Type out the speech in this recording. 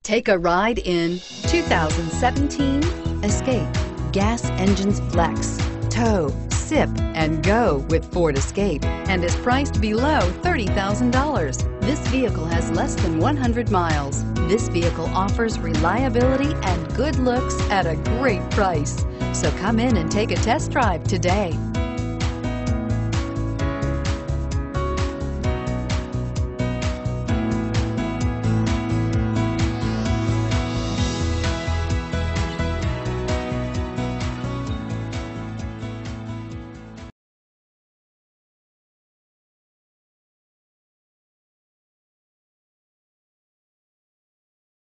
Take a ride in 2017 Escape. Gas engines flex, tow, sip, and go with Ford Escape and is priced below $30,000. This vehicle has less than 100 miles. This vehicle offers reliability and good looks at a great price. So come in and take a test drive today.